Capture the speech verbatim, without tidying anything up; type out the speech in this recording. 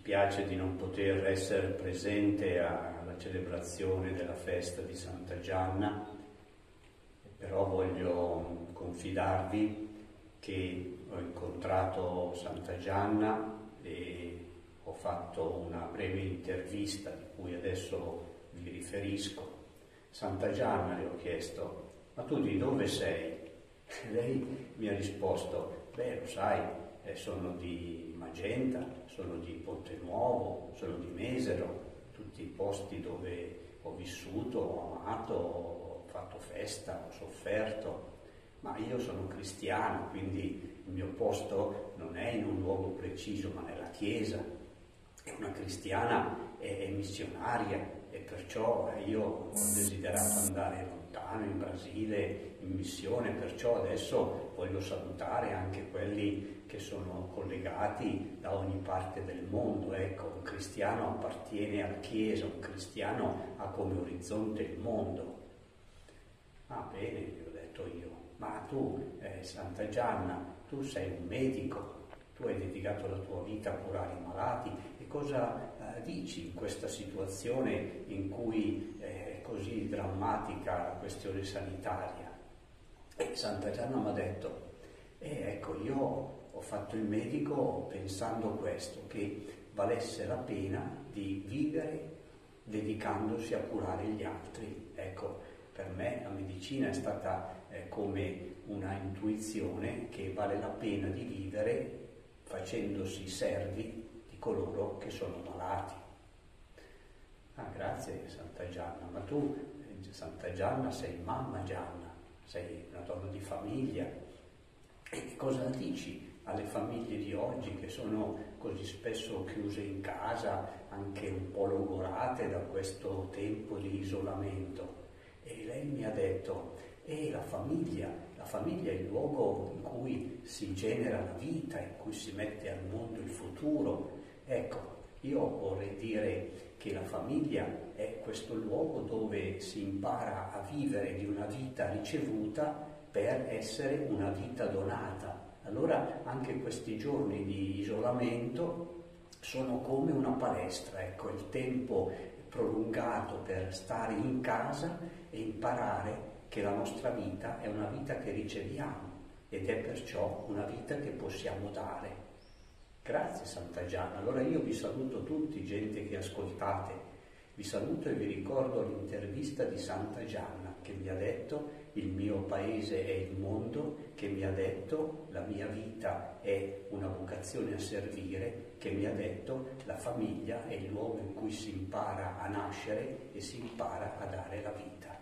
dispiace di non poter essere presente alla celebrazione della festa di Santa Gianna, però voglio confidarvi che ho incontrato Santa Gianna e ho fatto una breve intervista di cui adesso vi riferisco. Santa Gianna, le ho chiesto: ma tu di dove sei? E lei mi ha risposto: beh, lo sai, eh, sono di Magenta, sono di Ponte Nuovo, sono di Mesero, tutti i posti dove ho vissuto, ho amato, ho fatto festa, ho sofferto, ma io sono cristiano, quindi il mio posto non è in un luogo preciso, ma nella Chiesa. E una cristiana è, è missionaria, e perciò io ho desiderato andare lontano, in Brasile, in missione, perciò adesso voglio salutare anche quelli che sono collegati da ogni parte del mondo. Ecco, un cristiano appartiene alla Chiesa, un cristiano ha come orizzonte il mondo. Ah, bene, gli ho detto io, ma tu, eh, Santa Gianna, tu sei un medico, tu hai dedicato la tua vita a curare i malati, e cosa eh, dici in questa situazione in cui è così drammatica la questione sanitaria? E Santa Gianna mi ha detto: eh, ecco, io ho fatto il medico pensando questo, che valesse la pena di vivere dedicandosi a curare gli altri. Ecco, per me la medicina è stata eh, come una intuizione che vale la pena di vivere facendosi servi di coloro che sono malati. Ah, grazie Santa Gianna, ma tu, Santa Gianna, sei mamma Gianna, sei una donna di famiglia, e cosa dici alle famiglie di oggi che sono così spesso chiuse in casa, anche un po' logorate da questo tempo di isolamento? E lei mi ha detto: e la famiglia, la famiglia è il luogo in cui si genera la vita, in cui si mette al mondo il futuro. Ecco, io vorrei dire che la famiglia è questo luogo dove si impara a vivere di una vita ricevuta per essere una vita donata. Allora anche questi giorni di isolamento sono come una palestra, ecco, il tempo prolungato per stare in casa e imparare che la nostra vita è una vita che riceviamo ed è perciò una vita che possiamo dare. Grazie Santa Gianna. Allora io vi saluto tutti, gente che ascoltate, vi saluto e vi ricordo l'intervista di Santa Gianna che mi ha detto: il mio paese è il mondo, che mi ha detto la mia vita è una vocazione a servire, che mi ha detto la famiglia è il luogo in cui si impara a nascere e si impara a dare la vita.